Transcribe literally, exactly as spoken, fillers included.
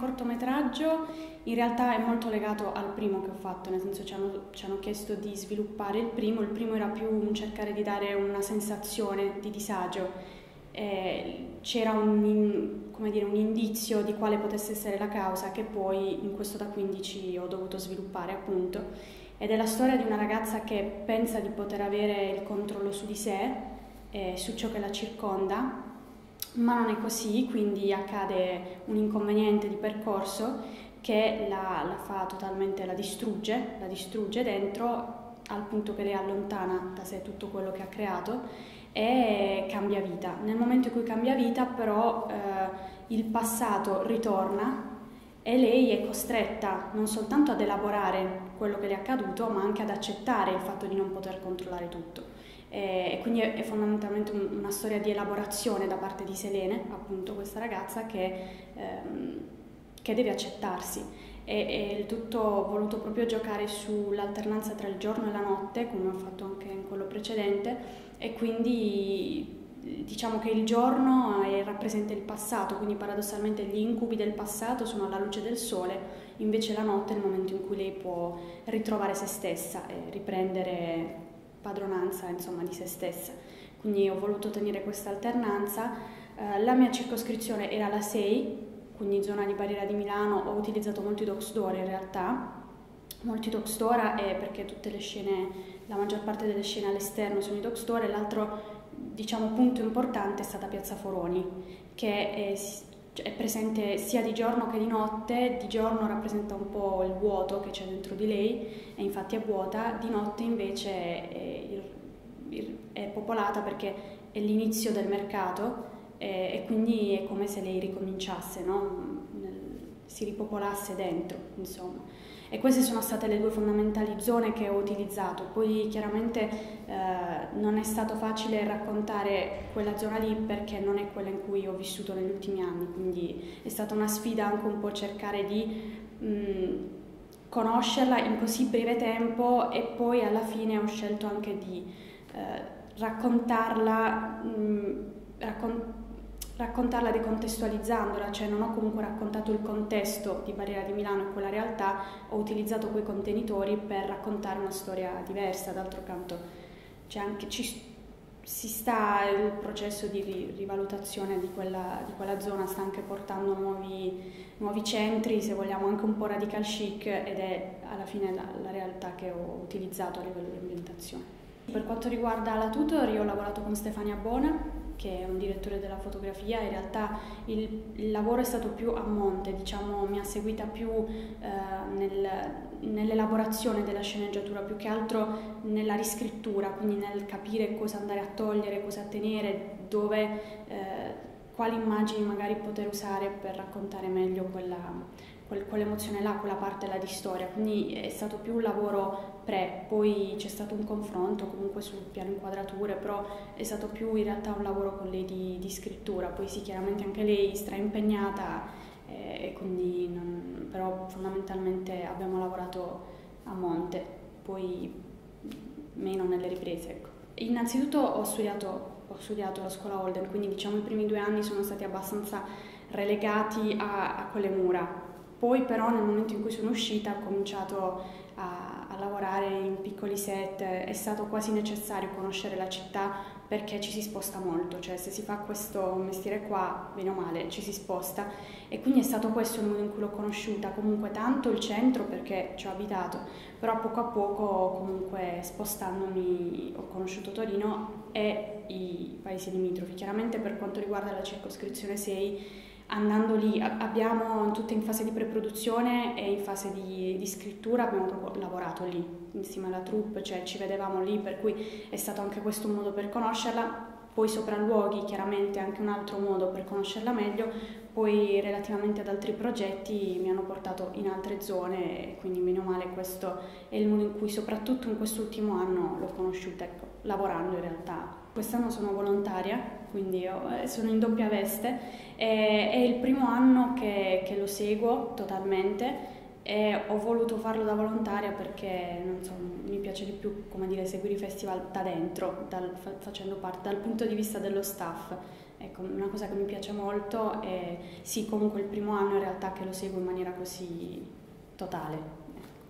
cortometraggio in realtà è molto legato al primo che ho fatto, nel senso ci hanno, ci hanno chiesto di sviluppare il primo, il primo era più un cercare di dare una sensazione di disagio. Eh, c'era un, come dire, un indizio di quale potesse essere la causa che poi in questo da quindici ho dovuto sviluppare appunto, ed è la storia di una ragazza che pensa di poter avere il controllo su di sé, eh, su ciò che la circonda, ma non è così, quindi accade un inconveniente di percorso che la, la fa totalmente, la distrugge, la distrugge dentro al punto che lei allontana da sé tutto quello che ha creato e cambia vita. Nel momento in cui cambia vita però eh, il passato ritorna e lei è costretta non soltanto ad elaborare quello che le è accaduto, ma anche ad accettare il fatto di non poter controllare tutto. E quindi è fondamentalmente una storia di elaborazione da parte di Selene, appunto questa ragazza che, ehm, che deve accettarsi. E, e il tutto ho voluto proprio giocare sull'alternanza tra il giorno e la notte, come ho fatto anche in quello precedente, e quindi diciamo che il giorno rappresenta il passato, quindi paradossalmente gli incubi del passato sono alla luce del sole, invece la notte è il momento in cui lei può ritrovare se stessa e riprendere padronanza, insomma, di se stessa. Quindi ho voluto tenere questa alternanza. Eh, la mia circoscrizione era la sei, quindi zona di Barriera di Milano. Ho utilizzato molti docs d'ora in realtà, molti docs d'ora è perché tutte le scene, la maggior parte delle scene all'esterno sono i docs d'ora, e l'altro diciamo punto importante è stata Piazza Foroni, che è, è presente sia di giorno che di notte. Di giorno rappresenta un po' il vuoto che c'è dentro di lei e infatti è vuota, di notte invece è, è, è popolata perché è l'inizio del mercato e, e quindi è come se lei ricominciasse, no? Si ripopolasse dentro, insomma. E queste sono state le due fondamentali zone che ho utilizzato. Poi chiaramente eh, non è stato facile raccontare quella zona lì perché non è quella in cui ho vissuto negli ultimi anni, quindi è stata una sfida anche un po' cercare di mh, conoscerla in così breve tempo, e poi alla fine ho scelto anche di eh, raccontarla mh, raccont- raccontarla decontestualizzandola, cioè non ho comunque raccontato il contesto di Barriera di Milano e quella realtà, ho utilizzato quei contenitori per raccontare una storia diversa. D'altro canto c'è anche, ci, si sta, il processo di rivalutazione di quella, di quella zona sta anche portando nuovi, nuovi centri, se vogliamo anche un po' radical chic, ed è alla fine la, la realtà che ho utilizzato a livello di ambientazione. Per quanto riguarda la tutor, io ho lavorato con Stefania Bona, che è un direttore della fotografia. In realtà il, il lavoro è stato più a monte, diciamo, mi ha seguita più eh, nel, nell'elaborazione della sceneggiatura, più che altro nella riscrittura, quindi nel capire cosa andare a togliere, cosa tenere, dove, eh, quali immagini magari poter usare per raccontare meglio quella, quel, quell'emozione là, quella parte là di storia. Quindi è stato più un lavoro pre, poi c'è stato un confronto comunque sul piano inquadrature, però è stato più in realtà un lavoro con lei di, di scrittura. Poi sì, chiaramente anche lei stra impegnata, eh, e quindi non, però fondamentalmente abbiamo lavorato a monte, poi meno nelle riprese, ecco. Innanzitutto ho studiato, ho studiato alla scuola Holden, quindi diciamo i primi due anni sono stati abbastanza relegati a, a quelle mura. Poi però nel momento in cui sono uscita ho cominciato a, a lavorare in piccoli set, è stato quasi necessario conoscere la città perché ci si sposta molto, cioè se si fa questo mestiere qua, bene o male, ci si sposta, e quindi è stato questo il modo in cui l'ho conosciuta, comunque tanto il centro perché ci ho abitato, però poco a poco comunque spostandomi ho conosciuto Torino e i paesi limitrofi. Chiaramente per quanto riguarda la circoscrizione sei, andando lì abbiamo tutte in fase di preproduzione e in fase di, di scrittura, abbiamo proprio lavorato lì insieme alla troupe, cioè ci vedevamo lì, per cui è stato anche questo un modo per conoscerla. Poi sopralluoghi chiaramente anche un altro modo per conoscerla meglio. Poi relativamente ad altri progetti mi hanno portato in altre zone, e quindi meno male questo è il modo in cui soprattutto in quest'ultimo anno l'ho conosciuta, ecco, lavorando in realtà. Quest'anno sono volontaria, quindi io sono in doppia veste, e è il primo anno che, che lo seguo totalmente. e ho voluto farlo da volontaria perché non so, mi piace di più, come dire, seguire i festival da dentro, dal, facendo parte dal punto di vista dello staff. Ecco, una cosa che mi piace molto è sì, comunque il primo anno in realtà che lo seguo in maniera così totale.